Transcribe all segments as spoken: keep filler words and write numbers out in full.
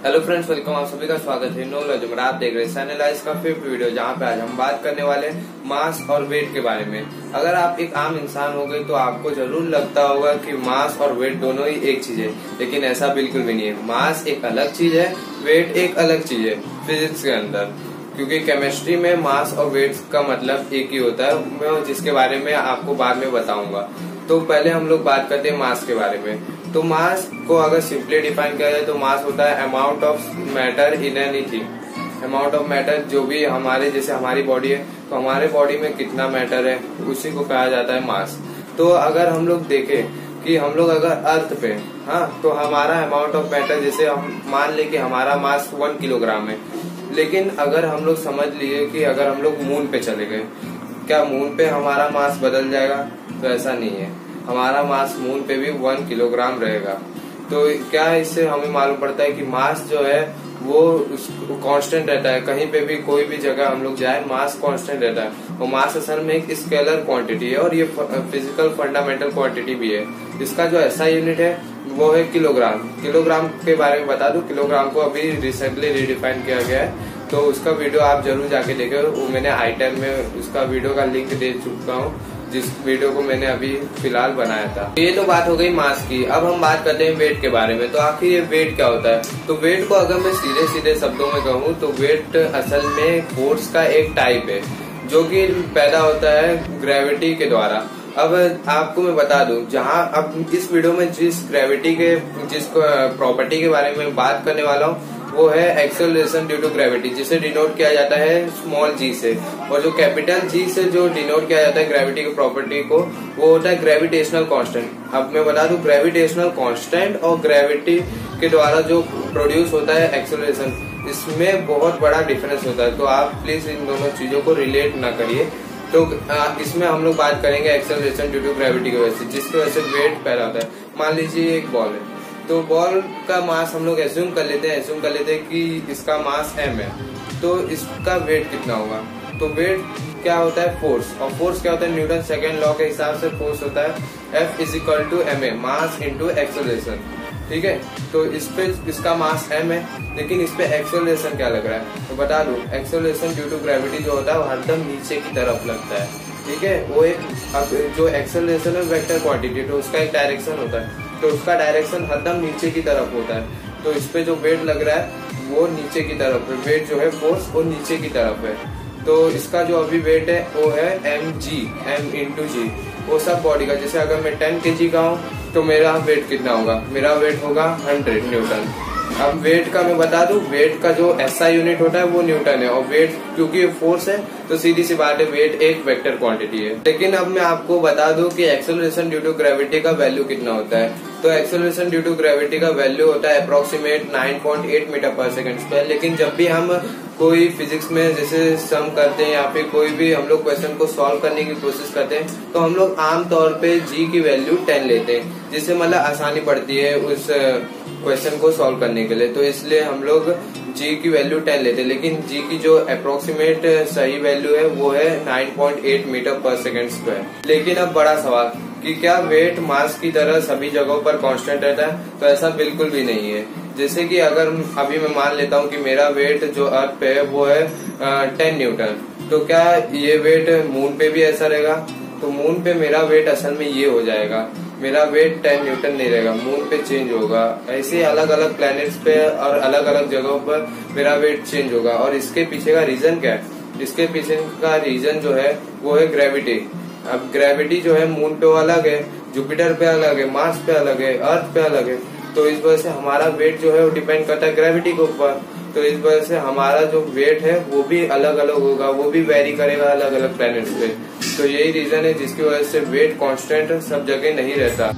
Hello friends, welcome. आप सभी का स्वागत है नोलॉजी में। आप देख रहे हैं साइनेलाइज का फिफ्थ वीडियो, जहां पे आज हम बात करने वाले मास और वेट के बारे में। अगर आप एक आम इंसान हो गए तो आपको जरूर लगता होगा कि मास और वेट दोनों ही एक चीज है, लेकिन ऐसा बिल्कुल भी नहीं है। मास एक अलग चीज है, वेट एक अलग चीज है फिजिक्स के अंदर, क्योंकि केमिस्ट्री में मास और वेट का मतलब एक ही होता है, मैं जिसके बारे में आपको बाद में बताऊंगा। तो पहले हम लोग बात करते हैं मास के बारे में। तो मास को अगर सिंपली डिफाइन किया जाए तो मास होता है amount of matter in anything. Amount of matter जो भी हमारे, जैसे हमारी बॉडी है तो हमारे बॉडी में कितना मैटर है उसी को कहा जाता है मास। तो अगर हम लोग देखें कि हम लोग अगर अर्थ पे, हाँ, तो हमारा अमाउंट ऑफ मैटर, जैसे हम मान ले कि हमारा मास वन किलोग्राम है, लेकिन अगर हम लोग समझ लिए कि अगर हम लोग मून पे चले गए, क्या मून पे हमारा मास बदल जाएगा? तो ऐसा नहीं है, हमारा मास मून पे भी वन किलोग्राम रहेगा। तो क्या इससे हमें मालूम पड़ता है कि मास जो है वो कांस्टेंट रहता है। कहीं पे भी कोई भी जगह हम लोग जाए, मास कांस्टेंट रहता है। और मास असल में एक स्केलर क्वांटिटी है और ये फिजिकल फंडामेंटल क्वांटिटी भी है। इसका जो ऐसा यूनिट है वो है किलोग्राम। किलोग्राम के बारे में बता दूं, किलोग्राम को अभी रिसेंटली रिडिफाइन किया गया है, तो उसका वीडियो आप जरूर जाके देखें। वो मैंने आई टेन में उसका वीडियो का लिंक दे चुका हूँ, जिस वीडियो को मैंने अभी फिलहाल बनाया था। ये तो बात हो गई मास की। अब हम बात करते हैं वेट के बारे में। तो आखिर ये वेट क्या होता है? तो वेट को अगर मैं सीधे सीधे शब्दों में कहूँ तो वेट असल में फोर्स का एक टाइप है, जो कि पैदा होता है ग्रेविटी के द्वारा। अब आपको मैं बता दूं, जहां अब इस वीडियो में जिस ग्रेविटी के, जिस प्रॉपर्टी के बारे में बात करने वाला हूँ वो है एक्सेलरेशन ड्यू टू ग्रेविटी, जिसे डिनोट किया जाता है स्मॉल जी से। और जो कैपिटल जी से जो डिनोट किया जाता है ग्रेविटी की प्रॉपर्टी को, वो होता है ग्रेविटेशनल कांस्टेंट। अब मैं बता दूं, ग्रेविटेशनल कांस्टेंट और ग्रेविटी के द्वारा जो प्रोड्यूस होता है एक्सेलरेशन, इसमें बहुत बड़ा डिफरेंस होता है। तो आप प्लीज इन दोनों चीजों को रिलेट ना करिए। तो इसमें हम लोग बात करेंगे एक्सेलरेशन ड्यू टू ग्रेविटी की वजह से, जिसकी वजह से वेट पैदा होता है। मान लीजिए एक बॉल है, तो बॉल का मास हम लोग एज्यूम कर लेते हैं एज्यूम कर लेते हैं कि इसका मास एम है, तो इसका वेट कितना होगा? तो वेट क्या होता है? फोर्स। और फोर्स क्या होता है? न्यूटन सेकेंड लॉ के हिसाब से फोर्स होता है F is equal to M A, mass into acceleration. ठीक है, तो इस पे इसका मास एम है, लेकिन इस पे एक्सेलरेशन क्या लग रहा है? तो बता दूं, एक्सेलरेशन ड्यू टू ग्रेविटी जो होता है वो हरदम नीचे की तरफ लगता है। ठीक है, वो एक, अब जो एक्सेलरेशन है वेक्टर क्वांटिटी, तो उसका एक डायरेक्शन होता है, तो उसका डायरेक्शन हरदम नीचे की तरफ होता है। तो इस पे जो वेट लग रहा है वो नीचे की तरफ है, वेट जो है फोर्स वो नीचे की तरफ है। तो इसका जो अभी वेट है वो है M G, M into G, वो सब बॉडी का। जैसे अगर मैं टेन के जी का हूँ तो मेरा वेट कितना होगा? मेरा वेट होगा हंड्रेड न्यूटन। अब वेट का मैं बता दूं, वेट का जो ऐसा यूनिट होता है वो न्यूटन है, और वेट क्योंकि फोर्स है तो सीधी सी बात है वेट एक वेक्टर क्वांटिटी है। लेकिन अब मैं आपको बता दूं कि एक्सेलरेशन ड्यू टू ग्रेविटी का वैल्यू कितना होता है। तो एक्सेलरेशन ड्यू टू ग्रेविटी का वैल्यू होता है approximate nine point eight metre per second square. लेकिन जब भी हम कोई फिजिक्स में जैसे सम करते हैं या फिर कोई भी हम लोग क्वेश्चन को सॉल्व करने की कोशिश करते हैं, तो हम लोग आमतौर पे जी की वैल्यू टेन लेते हैं, जिससे मतलब आसानी पड़ती है उस क्वेश्चन को सॉल्व करने के लिए। तो इसलिए हम लोग जी की वैल्यू टेन लेते हैं, लेकिन जी की जो अप्रोक्सीमेट सही वैल्यू है वो है nine point eight metre per second square. लेकिन अब बड़ा सवाल कि क्या वेट मास की तरह सभी जगहों पर कांस्टेंट रहता है? तो ऐसा बिल्कुल भी नहीं है। जैसे कि अगर अभी मैं मान लेता हूँ कि मेरा वेट जो अर्थ पे है वो है टेन न्यूटन, तो क्या ये वेट मून पे भी ऐसा रहेगा? तो मून पे मेरा वेट असल में ये हो जाएगा, मेरा वेट टेन न्यूटन नहीं रहेगा, मून पे चेंज होगा। ऐसे अलग अलग प्लैनेट्स पे और अलग अलग जगहों पर मेरा वेट चेंज होगा। और इसके पीछे का रीजन क्या है? इसके पीछे का रीजन जो है वो है ग्रेविटी। अब ग्रेविटी जो है मून पे अलग है, जुपिटर पे अलग है, मार्स पे अलग है, अर्थ पे अलग है। तो इस वजह से हमारा वेट जो है वो डिपेंड करता है ग्रेविटी के ऊपर। तो इस वजह से हमारा जो वेट है वो भी अलग अलग होगा, वो भी वेरी करेगा अलग अलग प्लैनेट्स पे। तो यही रीजन है जिसकी वजह से वेट कांस्टेंट सब जगह नहीं रहता।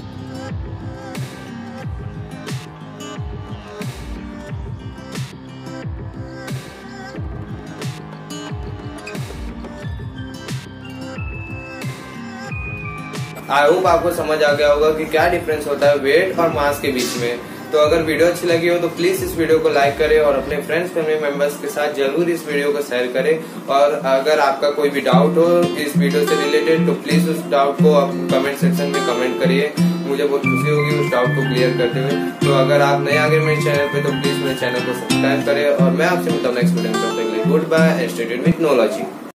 आई होप आपको समझ आ गया होगा कि क्या डिफरेंस होता है वेट और मास के बीच में। तो अगर वीडियो अच्छी लगी हो तो प्लीज इस वीडियो को लाइक करें और अपने फ्रेंड्स फैमिली मेंबर्स के साथ जरूर इस वीडियो को शेयर करें। और अगर आपका कोई भी डाउट हो इस वीडियो से रिलेटेड तो प्लीज उस डाउट को आप कमेंट सेक्शन में कमेंट करिए। मुझे बहुत खुशी होगी उस डाउट को क्लियर करते हुए। तो अगर आप नए आ गए मेरे चैनल पे तो प्लीज मेरे चैनल को सब्सक्राइब करें और मैं आपसे मिलता हूँ नेक्स्ट वीडियो में। तब तक के लिए good bye and stay tuned with नोलॉजी।